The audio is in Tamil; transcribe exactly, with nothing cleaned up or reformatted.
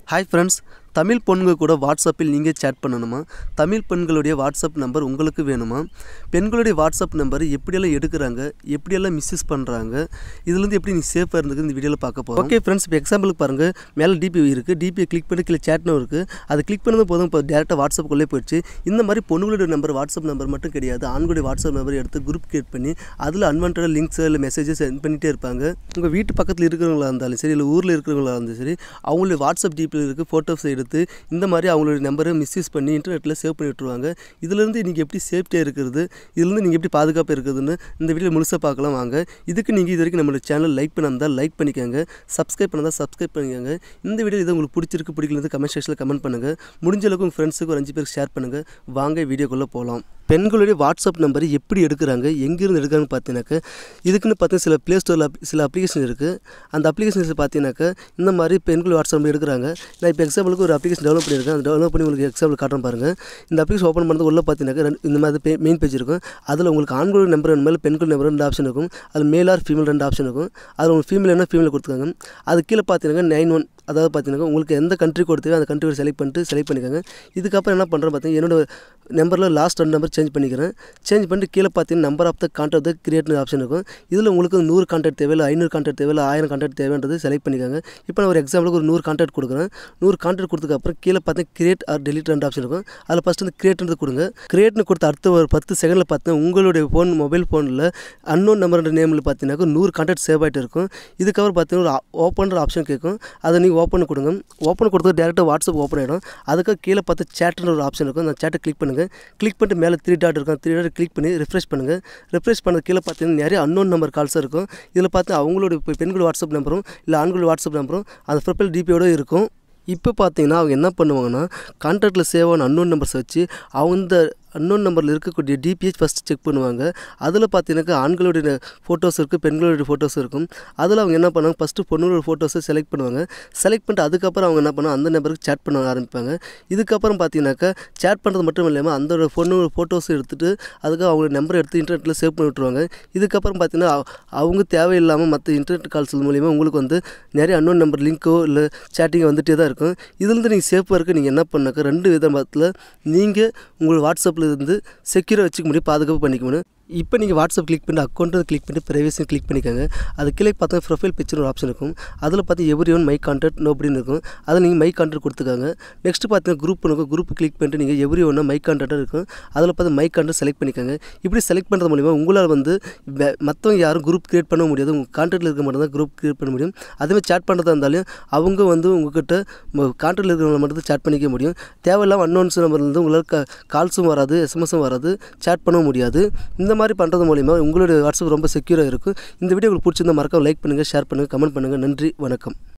Hi friends, தமிழ் பொண்ணுங்க கூட வாட்ஸ்அப்பில் நீங்கள் சேட் பண்ணணுமா? தமிழ் பெண்களுடைய வாட்ஸ்அப் நம்பர் உங்களுக்கு வேணுமா? பெண்களுடைய வாட்ஸ்அப் நம்பர் எப்படியெல்லாம் எடுக்கிறாங்க, எப்படியெல்லாம் மிஸ்யூஸ் பண்ணுறாங்க, இதுலேருந்து எப்படி நீ சேஃபாக இருந்துக்கு இந்த வீடியோவில் பார்க்க போகிறோம். ஓகே ஃப்ரெண்ட்ஸ், இப்போ எக்ஸாம்பிளுக்கு பாருங்கள், மேலே டிபி இருக்குது, டிபியை கிளிக் பண்ணி கீழே சேட்னும் இருக்குது. அது கிளிக் பண்ணது போதும், இப்போ டேரெக்டாக வாட்ஸ்அப்புக்குள்ளே போயிடுச்சு. இந்த மாதிரி பொண்ணுங்களுடைய நம்பர் வாட்ஸ்அப் நம்பர் மட்டும் கிடையாது, ஆண்களுடைய வாட்ஸ்அப் நம்பர் எடுத்து குரூப் கிரியேட் பண்ணி அதில் அன்வான்ட் லிங்க்ஸ் இல்லை மெசேஜஸ் சென்ட் பண்ணிகிட்டே இருப்பாங்க. உங்கள் வீட்டு பக்கத்தில் இருக்கிறவங்களா இருந்தாலும் சரி, இல்லை ஊரில் இருக்கிறவங்களா இருந்தாலும் சரி, அவங்களுடைய வாட்ஸ்அப் டிபியில் இருக்குது ஃபோட்டோஸ் எடுத்து இந்த மாதிரி அவங்களுடைய நம்பரை மிஸ்யூஸ் பண்ணி இன்டர்நெட்டில் சேவ் பண்ணி விட்டுருவாங்க. இதிலேருந்து நீங்கள் எப்படி சேஃப்டியாக இருக்கிறது, இதுலேருந்து நீங்கள் எப்படி பாதுகாப்பாக இருக்குதுன்னு இந்த வீடியோ முழுசாக பார்க்கலாம் வாங்க. இதுக்கு நீங்கள் இது வரைக்கும் நம்மளோட சேனல் லைக் பண்ணால் லைக் பண்ணிக்கோங்க, சப்ஸ்கிரைப் பண்ணால் சப்ஸ்கிரைப் பண்ணிக்கோங்க. இந்த வீடியோ இது உங்களுக்கு பிடிச்சிருக்கு பிடிக்கலன்னு கமெண்ட் செக்ஷனில் கமெண்ட் பண்ணுங்கள். முடிஞ்ச அளவுக்கு உங்கள் ஃப்ரெண்ட்ஸுக்கு ஒரு அஞ்சு பேருக்கு ஷேர் பண்ணுங்கள். வாங்க வீடியோக்குள்ளே போகலாம். பெண்களுடைய வாட்ஸ்அப் நம்பர் எப்படி எடுக்கிறாங்க, எங்கேருந்து எடுக்கிறாங்கன்னு பார்த்தீங்கன்னாக்கா, இதுக்குன்னு பார்த்தீங்கன்னா சில ப்ளே ஸ்டோரில் சில அப்ளிகேஷன் இருக்குது. அந்த அப்ளிகேஷன்ஸ் பார்த்தீங்கன்னாக்கா இந்த மாதிரி பெண்கள் வாட்ஸ்அப் நம்பர் எடுக்கிறாங்க. நான் இப்போ எக்ஸாம்பிளுக்கு ஒரு அப்ளிகேஷன் டெவலப் பண்ணியிருக்கேன். அந்த டெவலப் பண்ணி உங்களுக்கு எக்ஸாம்பிள் காட்டுறேன் பாருங்கள். இந்த அப்ளிகேஷன் ஓப்பன் பண்ணுறது உள்ள பார்த்தீங்கன்னாக்கா இந்த மாதிரி மெயின் பேஜ் இருக்கும். அதில் உங்களுக்கு ஆண்களோட நம்பர் மேலே பெண்கள் நம்பர் ரெண்டு ஆப்ஷன் இருக்கும். அதில் மேல் ஆர் ஃபீமேல் ரெண்டு ஆப்ஷன் இருக்கும். அதில் உங்களுக்கு ஃபீமேல் என்ன ஃபீமேல் கொடுத்துருக்காங்க. அது கீழே பார்த்தீங்கன்னா நைன் ஒன் அதாவது பார்த்தீங்கன்னா உங்களுக்கு எந்த கண்ட்ரி கொடுத்தோ அந்த கண்ட்ரி செலக்ட் பண்ணிட்டு செலக்ட் பண்ணிக்கோங்க. இதுக்கப்புறம் என்ன பண்ணுறேன் பார்த்தீங்கன்னா என்னோட நம்பரில் லாஸ்ட் ரெண்டு நம்பர் சேஞ்ச் பண்ணிக்கிறேன். சேஞ்ச் பண்ணிட்டு கீழே பார்த்தீங்கன்னா number of the contact the create option இருக்கும். இதில் உங்களுக்கு நூறு கான்டாக்ட் தேவையில்லை, ஐநூறு கான்டாக்ட் தேவையில்லை, ஆயிரம் கான்டாக்ட் தேவைன்றது செலக்ட் பண்ணிக்கோங்க. இப்போ நான் ஒரு எக்ஸாம்பிளுக்கு ஒரு நூறு கான்டாக்ட் கொடுக்குறேன். நூறு கான்டாக்ட் கொடுத்ததுக்கப்புறம் கீழே பார்த்தீங்கன்னா கிரியேட் ஆர் டெலிட் ரெண்டு ஆப்ஷன் இருக்கும். அதில் ஃபஸ்ட்டு வந்து கிரியேட்ன்றது கொடுங்க. கிரியேட்னு கொடுத்த அடுத்த ஒரு பத்து செகண்டில் பார்த்தீங்கன்னா உங்களுடைய ஃபோன் மொபைல் ஃபோனில் அன்னோன் நம்பர் நேமில் பார்த்தீங்கன்னா நூறு கான்டாக்ட் சேவ் ஆகிட்டு இருக்கும். இதுக்கப்புறம் பார்த்தீங்கன்னா ஒரு ஓப்பன் ஆப்ஷன் கேட்கும். அதை நீங்கள் ஓப்பன் கொடுங்க. ஓப்பன் கொடுத்தது டேரெக்டாக வாட்ஸ்அப் ஓப்பன் ஆகிடும். அதுக்கு கீழே பார்த்து சேட்னு ஒரு ஆப்ஷன் இருக்கும். அந்த சேட்டை கிளிக் பண்ணுங்கள். கிளிக் பண்ணிட்டு மேலே த்ரீ டாட் இருக்கும். த்ரீ டாட் கிளிக் பண்ணி ரிஃப்ரெஷ் பண்ணுங்கள். ரிஃப்ரெஷ் பண்ணது கீழே பார்த்தீங்கன்னா நிறைய அன்னோன் நம்பர் கால்ஸ் இருக்கும். இதில் பார்த்து அவங்களுடைய பெண்கள் வாட்ஸ்அப் நம்பரும் இல்லை ஆண்கள் வாட்ஸ்அப் நம்பரும் அந்த ப்ரொஃபைல் டிபியோடு இருக்கும். இப்போ பார்த்தீங்கன்னா அவங்க என்ன பண்ணுவாங்கன்னா கான்டாக்டில் சேவ் ஆன அன்னோன் நம்பர்ஸ் வச்சு அவங்க அன்னோன் நம்பரில் இருக்கக்கூடிய டிபிஹெச் ஃபஸ்ட்டு செக் பண்ணுவாங்க. அதில் பார்த்தீங்கன்னாக்கா ஆண்களுடைய ஃபோட்டோஸ் இருக்குது, பெண்களுடைய ஃபோட்டோஸ் இருக்கும். அதில் அவங்க என்ன பண்ணுவாங்க, ஃபஸ்ட்டு பொண்ணுங்களோட ஃபோட்டோஸை செலக்ட் பண்ணுவாங்க. செலக்ட் பண்ணிட்டு அதுக்கப்புறம் அவங்க என்ன பண்ணுவாங்க, அந்த நம்பருக்கு சேட் பண்ண ஆரம்பிப்பாங்க. இதுக்கப்புறம் பார்த்தீங்கன்னாக்கா சேட் பண்ணுறது மட்டும் இல்லாமல் அந்த பொண்ணு ஃபோட்டோஸை எடுத்துகிட்டு அதுக்கு அவங்களோட நம்பரை எடுத்து இன்டர்நெட்டில் சேவ் பண்ணி விட்டுருவாங்க. இதுக்கப்புறம் பார்த்தீங்கன்னா அவங்க தேவையில்லாமல் மற்ற இன்டர்நெட் கால்ஸ் மூலிமா உங்களுக்கு வந்து நிறைய அன்னோன் நம்பர் லிங்க்கோ இல்லை சேட்டிங்கோ வந்துகிட்டே தான் இருக்கும். இதுலேருந்து நீங்கள் சேஃபாக இருக்க நீங்கள் என்ன பண்ணாக்கா ரெண்டு விதத்தில் நீங்கள் உங்களோட வாட்ஸ்அப் இருந்து செக்யூராக வச்சுக்க முடியும், பாதுகாப்பு பண்ணிக்க முடியும். இப்போ நீங்கள் வாட்ஸ்அப் கிளிக் பண்ணி அக்கௌண்ட்டு கிளிக் பண்ணி ப்ரைவேசி கிளிக் பண்ணிக்கோங்க. அது கீழே பார்த்தா ப்ரொஃபைல் பிக்சர் ஒரு ஆப்ஷன் இருக்கும். அதில் பார்த்து everyone my contact no அப்படின்னு இருக்கும். அதை நீங்கள் மை கான்டாக்ட் கொடுத்துக்காங்க. நெக்ஸ்ட்டு பார்த்தீங்கன்னா குரூப் இருக்கும். குரூப் கிளிக் பண்ணிட்டு நீங்கள் எவ்ரி ஒன்னா மை கான்டாக்டாக இருக்கும். அதில் பார்த்து மை கான்டாக்ட் செலக்ட் பண்ணிக்கோங்க. இப்படி செலக்ட் பண்ணுறது மூலிமா உங்களால் வந்து மற்றவங்க யாரும் குரூப் கிரியேட் பண்ண முடியாது. உங்கள் கான்டாக்டில் இருக்க மட்டும் தான் குரூப் கிரியேட் பண்ண முடியும். அதேமாதிரி சேட் பண்ணுறதா இருந்தாலும் அவங்க வந்து உங்கள்கிட்ட கான்டாக்டில் இருக்கிறவங்க மட்டும் தான் சேட் பண்ணிக்க முடியும். தேவையில்லாமல் அன்னோன்ஸ் நம்பர்லேருந்து உங்களுக்கு கால்ஸும் வராது, எஸ்எம்எஸும் வராது, சேட் பண்ண முடியாது. இந்த மாதிரி பண்ணுறது மூலிமா உங்களுடைய வாட்ஸ்அப் ரொம்ப செக்யூராக இருக்கும். இந்த வீடியோ உங்களுக்கு பிடிச்சிருந்தா மறக்காம லைக் பண்ணுங்கள், ஷேர் பண்ணுங்கள், கமெண்ட் பண்ணுங்கள். நன்றி, வணக்கம்.